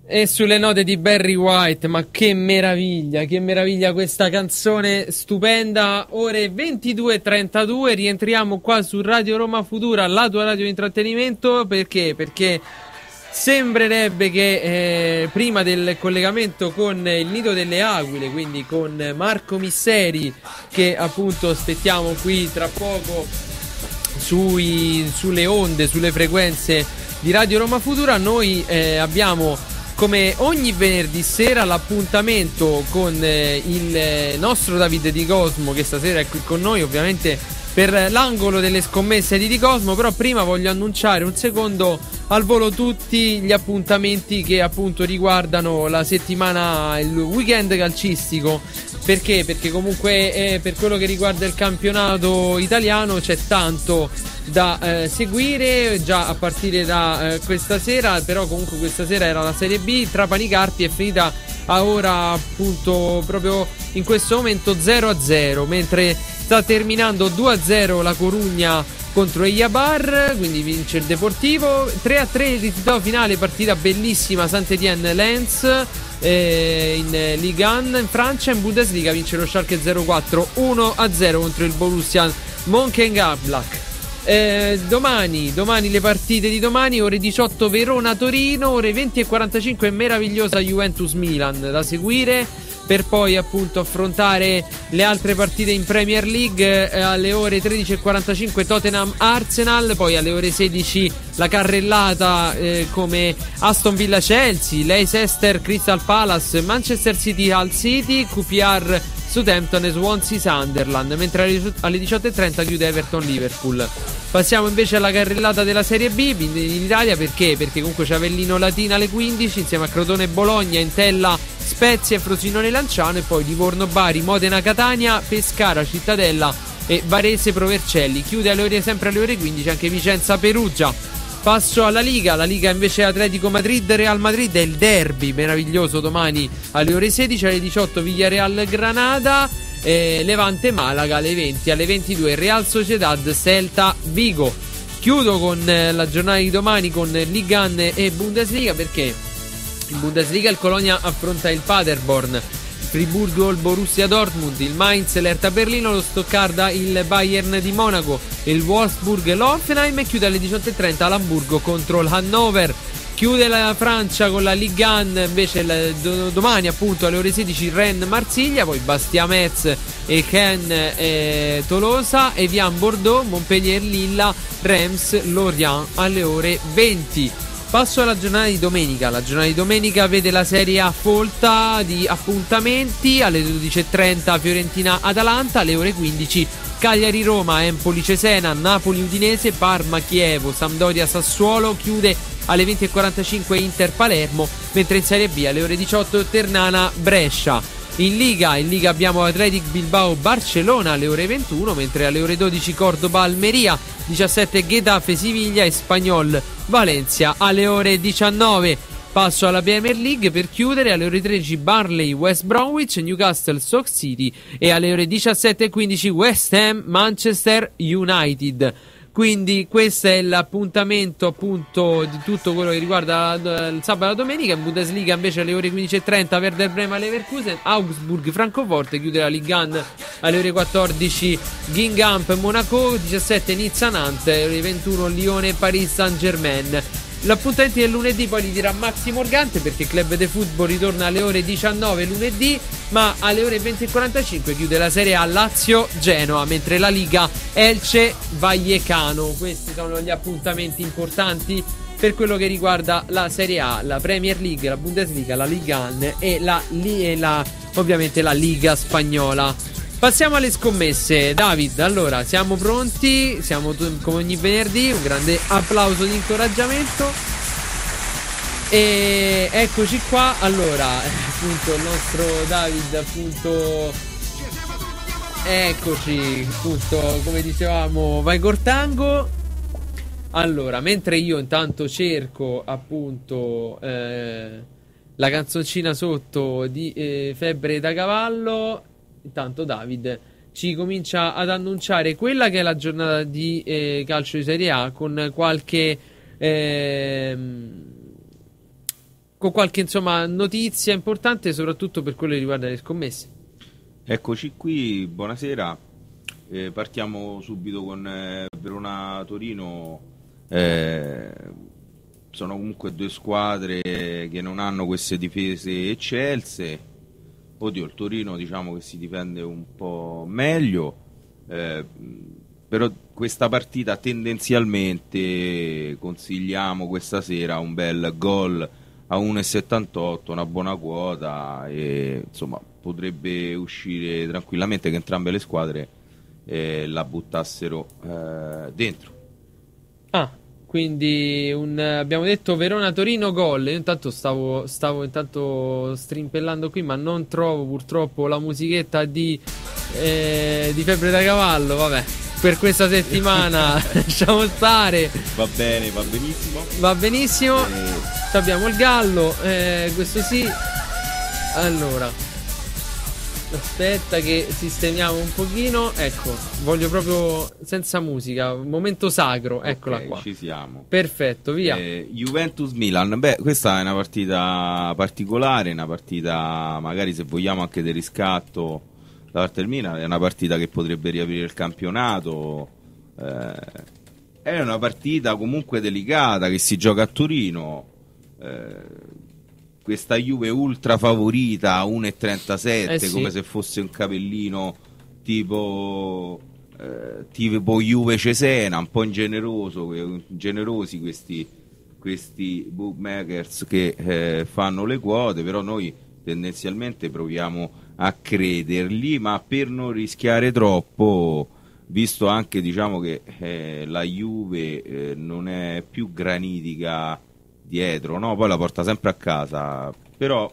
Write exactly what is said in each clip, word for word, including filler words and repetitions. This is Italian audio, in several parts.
E sulle note di Barry White, ma che meraviglia, che meraviglia questa canzone stupenda. Ore ventidue e trentadue, rientriamo qua su Radio Roma Futura, la tua radio di intrattenimento. Perché? Perché sembrerebbe che eh, prima del collegamento con il Nido delle Aquile, quindi con Marco Misseri, che appunto aspettiamo qui tra poco sui, sulle onde, sulle frequenze di Radio Roma Futura, noi eh, abbiamo come ogni venerdì sera l'appuntamento con eh, il eh, nostro Davide Di Cosmo, che stasera è qui con noi ovviamente per l'angolo delle scommesse di Di Cosmo. Però prima voglio annunciare un secondo al volo tutti gli appuntamenti che appunto riguardano la settimana, il weekend calcistico. Perché? Perché comunque eh, per quello che riguarda il campionato italiano c'è tanto da eh, seguire già a partire da eh, questa sera. Però comunque questa sera era la Serie B, Trapani Carpi è finita a ora appunto proprio in questo momento zero a zero, mentre sta terminando due a zero la Corugna contro Eibar, quindi vince il Deportivo. Tre a tre il risultato finale, partita bellissima, Saint-Étienne-Lens eh, in Ligue uno in Francia. In Bundesliga vince lo Schalke zero quattro uno a zero contro il Borussia Mönchengladbach. Eh, domani, domani le partite di domani, ore diciotto Verona-Torino, ore venti e quarantacinque meravigliosa Juventus-Milan da seguire, per poi appunto affrontare le altre partite in Premier League. eh, alle ore tredici e quarantacinque Tottenham-Arsenal, poi alle ore sedici la carrellata eh, come Aston Villa-Chelsea, Leicester-Crystal Palace, Manchester City-Hull City, Q P R Southampton e Swansea-Sunderland, mentre alle diciotto e trenta chiude Everton-Liverpool. Passiamo invece alla carrellata della Serie B in Italia. Perché? Perché comunque c'è Avellino Latina alle quindici insieme a Crotone e Bologna, Entella Spezia e Frosinone Lanciano, e poi Livorno Bari, Modena Catania, Pescara Cittadella e Varese Provercelli. Chiude alle ore, sempre alle ore quindici anche Vicenza Perugia. Passo alla Liga, la Liga invece è Atletico Madrid Real Madrid, è il derby meraviglioso domani alle ore sedici, alle diciotto Villarreal Granada, eh, Levante Malaga, alle venti, alle ventidue Real Sociedad Celta Vigo. Chiudo con eh, la giornata di domani con Ligue uno e Bundesliga. Perché in Bundesliga il Colonia affronta il Paderborn, Friburgo il Borussia Dortmund, il Mainz l'Hertha Berlino, lo Stoccarda il Bayern di Monaco, il Wolfsburg l'Hoffenheim, e chiude alle diciotto e trenta l'Hamburgo contro il Hannover. Chiude la Francia con la Ligue uno invece il, do, domani appunto alle ore sedici Rennes Marsiglia, poi Bastia Metz e Caen e Tolosa, Evian Bordeaux, Montpellier Lilla, Reims Lorient alle ore venti. Passo alla giornata di domenica. La giornata di domenica vede la Serie A folta di appuntamenti. Alle dodici e trenta Fiorentina-Atalanta, alle ore quindici Cagliari-Roma, Empoli-Cesena, Napoli-Udinese, Parma-Chievo, Sampdoria-Sassuolo. Chiude alle venti e quarantacinque Inter-Palermo, mentre in Serie B alle ore diciotto Ternana-Brescia. In Liga, in Liga abbiamo Athletic Bilbao-Barcellona alle ore ventuno, mentre alle ore dodici Cordoba-Almeria, diciassette Getafe-Siviglia e Espanyol-Valencia alle ore diciannove. Passo alla Premier League per chiudere, alle ore tredici Burnley-West Bromwich, Newcastle-Stoke City, e alle ore diciassette e quindici West Ham-Manchester United. Quindi questo è l'appuntamento appunto di tutto quello che riguarda il sabato e la domenica. In Bundesliga invece alle ore quindici e trenta Werder Bremen Leverkusen, Augsburg Francoforte. Chiude la Ligue uno alle ore quattordici Guingamp Monaco, diciassette Nizza Nantes, alle ore ventuno Lione Paris Saint Germain. L'appuntamento del lunedì poi li dirà Maxi Morgante, perché Club de Football ritorna alle ore diciannove lunedì, ma alle ore venti e quarantacinque chiude la Serie A Lazio-Genoa, mentre la Liga Elche-Vallecano. Questi sono gli appuntamenti importanti per quello che riguarda la Serie A, la Premier League, la Bundesliga, la Ligue uno e la, e la ovviamente la Liga Spagnola. Passiamo alle scommesse. David, allora, siamo pronti? Siamo t- come ogni venerdì, un grande applauso di incoraggiamento. E eccoci qua. Allora, appunto, il nostro David, appunto, eccoci, appunto, come dicevamo, vai Cortango. Allora, mentre io intanto cerco, appunto, eh, la canzoncina sotto di eh, Febbre da Cavallo, intanto David ci comincia ad annunciare quella che è la giornata di eh, calcio di Serie A con qualche eh, con qualche insomma notizia importante, soprattutto per quello che riguarda le scommesse. Eccoci qui, buonasera. Eh, partiamo subito con eh, Verona-Torino. Eh, sono comunque due squadre che non hanno queste difese eccelse. Oddio, il Torino diciamo che si difende un po' meglio, eh, però questa partita tendenzialmente consigliamo questa sera un bel gol a uno virgola settantotto, una buona quota, e insomma potrebbe uscire tranquillamente che entrambe le squadre eh, la buttassero eh, dentro. Ah, quindi un, abbiamo detto Verona-Torino gol. Io intanto stavo, stavo intanto strimpellando qui, ma non trovo purtroppo la musichetta di, eh, di Febbre da Cavallo. Vabbè, per questa settimana lasciamo stare. Va bene, va benissimo. Va benissimo. Eh... Abbiamo il gallo, eh, questo sì. Allora, aspetta che sistemiamo un pochino. Ecco, voglio proprio senza musica, momento sacro. Eccola okay, qua. Ci siamo. Perfetto, via. Eh, Juventus-Milan. Beh, questa è una partita particolare, una partita magari se vogliamo anche del riscatto da parte del Milan. È una partita che potrebbe riaprire il campionato. Eh, è una partita comunque delicata che si gioca a Torino. Eh, questa Juve ultra favorita a uno virgola trentasette, eh sì. come se fosse un capellino tipo eh, tipo Juve Cesena, un po' ingeneroso, ingenerosi questi, questi bookmakers che eh, fanno le quote, però noi tendenzialmente proviamo a crederli, ma per non rischiare troppo, visto anche diciamo che eh, la Juve eh, non è più granitica dietro, no? Poi la porta sempre a casa, però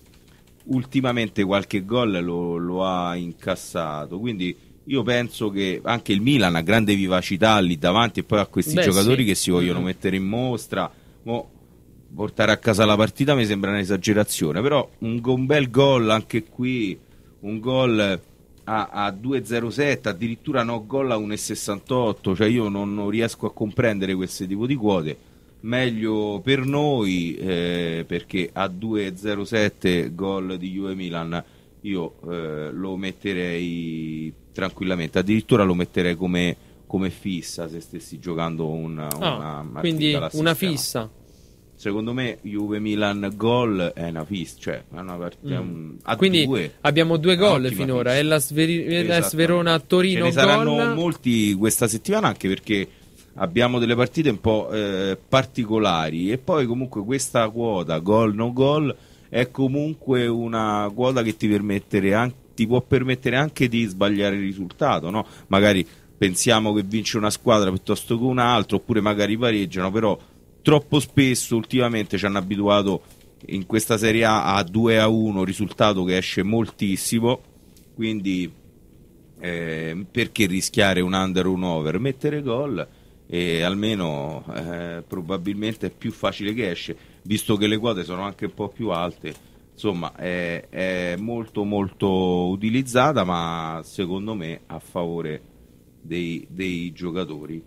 ultimamente qualche gol lo, lo ha incassato, quindi io penso che anche il Milan ha grande vivacità lì davanti, e poi ha questi Beh, giocatori sì. che si vogliono mm. mettere in mostra. Mo, portare a casa la partita mi sembra un'esagerazione, però un, un bel gol anche qui, un gol a, a due virgola zero sette, addirittura no gol a uno virgola sessantotto, cioè io non, non riesco a comprendere questo tipo di quote. Meglio per noi, eh, perché a due virgola zero sette gol di Juve Milan io eh, lo metterei tranquillamente, addirittura lo metterei come, come fissa se stessi giocando una, ah, una quindi una fissa. Secondo me Juve Milan gol è una fissa, cioè è una partita, mm. un, a quindi due, abbiamo due gol finora, è la Verona Torino. Ce ne saranno gol. molti questa settimana, anche perché abbiamo delle partite un po' eh, particolari, e poi comunque questa quota gol no gol è comunque una quota che ti, permettere an- ti può permettere anche di sbagliare il risultato, no? Magari pensiamo che vince una squadra piuttosto che un'altra, oppure magari pareggiano, però troppo spesso ultimamente ci hanno abituato in questa Serie A a due a uno, risultato che esce moltissimo, quindi eh, perché rischiare un under o un over? Mettere gol, e almeno eh, probabilmente è più facile che esce, visto che le quote sono anche un po' più alte. Insomma è, è molto molto utilizzata, ma secondo me a favore dei, dei giocatori.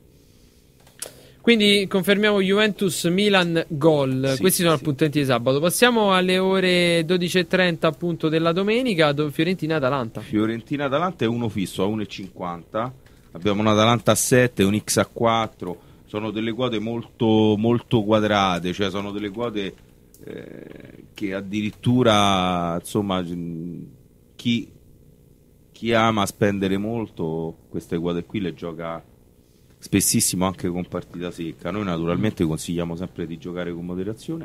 Quindi confermiamo Juventus Milan gol. Sì, questi sono sì. appuntamenti di sabato. Passiamo alle ore dodici e trenta appunto della domenica, Fiorentina-Atalanta. Fiorentina-Atalanta è uno fisso a uno virgola cinquanta. Abbiamo un Atalanta a sette, un X a quattro, sono delle quote molto, molto quadrate, cioè sono delle quote eh, che addirittura, insomma, chi, chi ama spendere molto, queste quote qui le gioca spessissimo anche con partita secca. Noi naturalmente consigliamo sempre di giocare con moderazione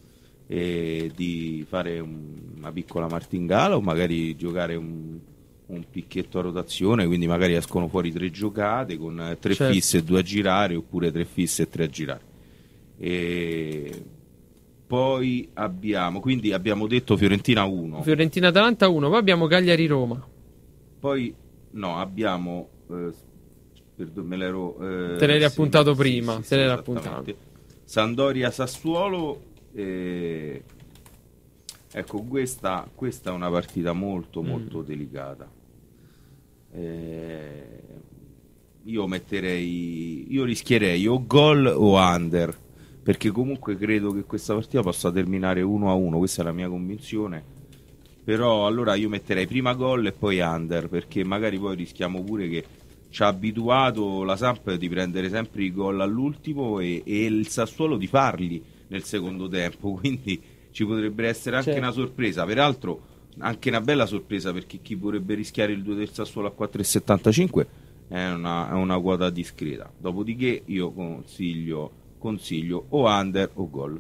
e di fare un, una piccola martingala, o magari giocare un un picchetto a rotazione, quindi magari escono fuori tre giocate con tre certo. fisse e due a girare, oppure tre fisse e tre a girare. E poi abbiamo, quindi abbiamo detto Fiorentina uno, Fiorentina Atalanta uno, poi abbiamo Cagliari Roma. Poi no, abbiamo eh, perdon, me l'ero eh, te l'eri sì, appuntato sì, prima, sì, te l'eri sì, appuntato. Sampdoria Sassuolo. Eh, ecco, questa, questa è una partita molto molto mm. delicata. Eh, io metterei, io rischierei o gol o under, perché comunque credo che questa partita possa terminare uno a uno, questa è la mia convinzione. Però allora io metterei prima gol e poi under, perché magari poi rischiamo pure che ci ha abituato la Samp di prendere sempre i gol all'ultimo e, e il Sassuolo di farli nel secondo tempo, quindi ci potrebbe essere anche certo. una sorpresa, peraltro anche una bella sorpresa, perché chi vorrebbe rischiare il due del Sassuolo a quattro virgola settantacinque è una, è una quota discreta. Dopodiché io consiglio, consiglio o under o gol.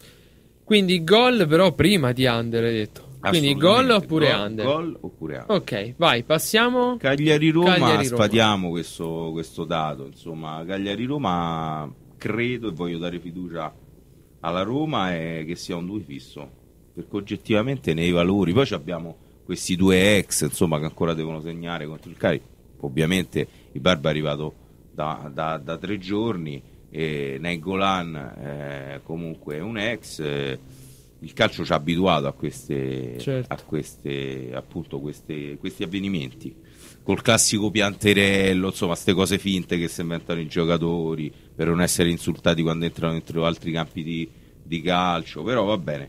Quindi gol però prima di under, hai detto. Quindi gol oppure gol, under? Gol oppure under. Ok, vai, passiamo. Cagliari-Roma, Cagliari-Roma. sfatiamo questo, questo dato. Insomma, Cagliari-Roma credo, e voglio dare fiducia alla Roma, è che sia un due fisso, perché oggettivamente nei valori poi abbiamo questi due ex, insomma, che ancora devono segnare contro il Cagliari. Ovviamente il Barba è arrivato da, da, da tre giorni e Nainggolan eh, comunque è un ex. eh, il calcio ci ha abituato a queste, certo. a queste appunto queste, questi avvenimenti col classico pianterello, insomma, queste cose finte che si inventano i giocatori per non essere insultati quando entrano dentro altri campi di, di calcio. Però va bene,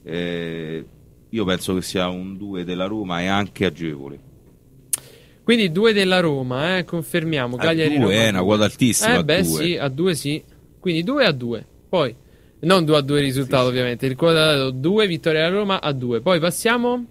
eh, io penso che sia un due della Roma e anche agevole. Quindi due della Roma, eh, confermiamo. A due è una quota altissima. Eh beh, a due. sì, a due sì. Quindi due a due. Poi, non due a due risultato, sì, ovviamente. Il quadrato due, vittoria della Roma a due. Poi passiamo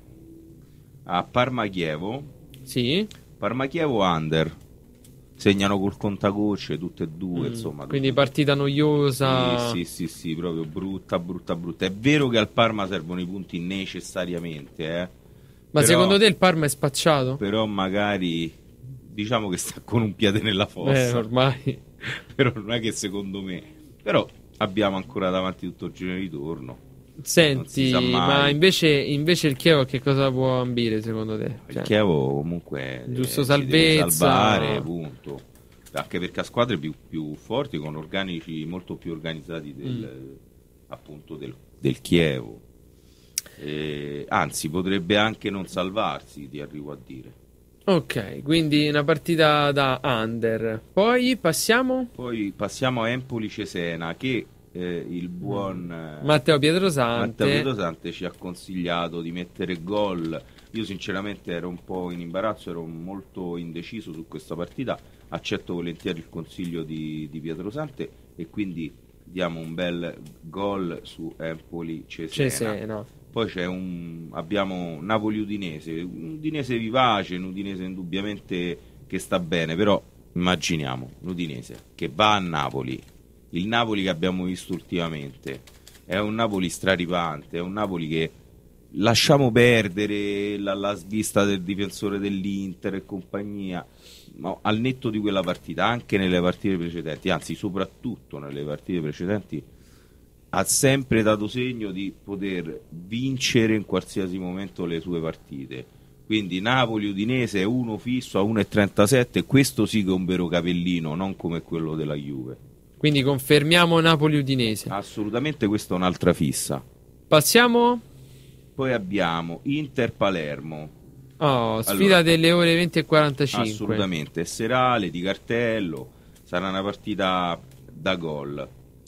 a Parma-Chievo. Sì. Parma-Chievo under. Segnano col contagocce tutte e due, mm, insomma. Quindi tutte... partita noiosa. Sì, sì, sì, sì, proprio brutta, brutta, brutta. È vero che al Parma servono i punti necessariamente, eh. Ma però, secondo te il Parma è spacciato? Però magari diciamo che sta con un piede nella fossa. Eh, ormai. Però non è che secondo me. Però abbiamo ancora davanti tutto il giro di ritorno. Senti, ma invece, invece il Chievo che cosa può ambire secondo te? Il Cioè, Chievo comunque giusto eh, salvezza, salvare, punto. Anche perché ha squadre più, più forti, con organici molto più organizzati del, mm. appunto del, del Chievo. Eh, anzi, potrebbe anche non salvarsi, ti arrivo a dire. Ok, quindi una partita da under. Poi passiamo? Poi passiamo a Empoli-Cesena, che eh, il buon eh, Matteo Pietrosante. Matteo Pietrosante ci ha consigliato di mettere gol. Io sinceramente ero un po' in imbarazzo, ero molto indeciso su questa partita. Accetto volentieri il consiglio di, di Pietrosante e quindi diamo un bel gol su Empoli-Cesena. Cesena. Poi c'è un abbiamo Napoli-Udinese, un Udinese vivace, un Udinese indubbiamente che sta bene, però immaginiamo un Udinese che va a Napoli, il Napoli che abbiamo visto ultimamente, è un Napoli straripante, è un Napoli che lasciamo perdere la, la svista del difensore dell'Inter e compagnia, ma al netto di quella partita, anche nelle partite precedenti, anzi soprattutto nelle partite precedenti, ha sempre dato segno di poter vincere in qualsiasi momento le sue partite. Quindi Napoli-Udinese è uno fisso a uno virgola trentasette, questo sì che è un vero capellino, non come quello della Juve. Quindi confermiamo Napoli-Udinese. Assolutamente, questa è un'altra fissa. Passiamo? Poi abbiamo Inter-Palermo. Oh, sfida allora, delle ore venti e quarantacinque. Assolutamente, è serale, di cartello, sarà una partita da gol.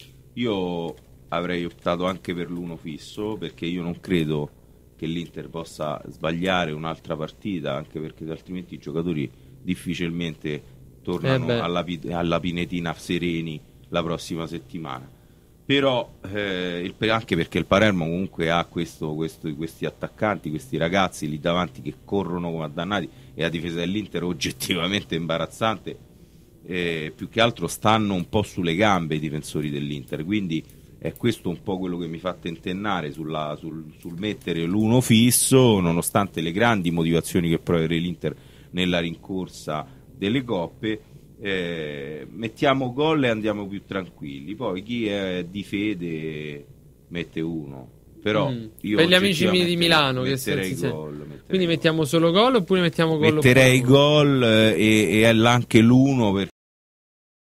Io avrei optato anche per l'uno fisso, perché io non credo che l'Inter possa sbagliare un'altra partita, anche perché altrimenti i giocatori difficilmente tornano eh alla, alla Pinetina sereni la prossima settimana. Però eh, il, anche perché il Palermo comunque ha questo, questo, questi attaccanti, questi ragazzi lì davanti che corrono come addannati, e la difesa dell'Inter oggettivamente imbarazzante, eh, più che altro stanno un po' sulle gambe i difensori dell'Inter, quindi è questo un po' quello che mi fa tentennare sulla, sul, sul mettere l'uno fisso, nonostante le grandi motivazioni che può avere l'Inter nella rincorsa delle coppe. Eh, mettiamo gol e andiamo più tranquilli. Poi chi è di fede mette uno. Però mm. io per gli amici di Milano metterei che gol, metterei quindi gol. Mettiamo solo gol oppure mettiamo gol? Metterei gol e, e anche l'uno per,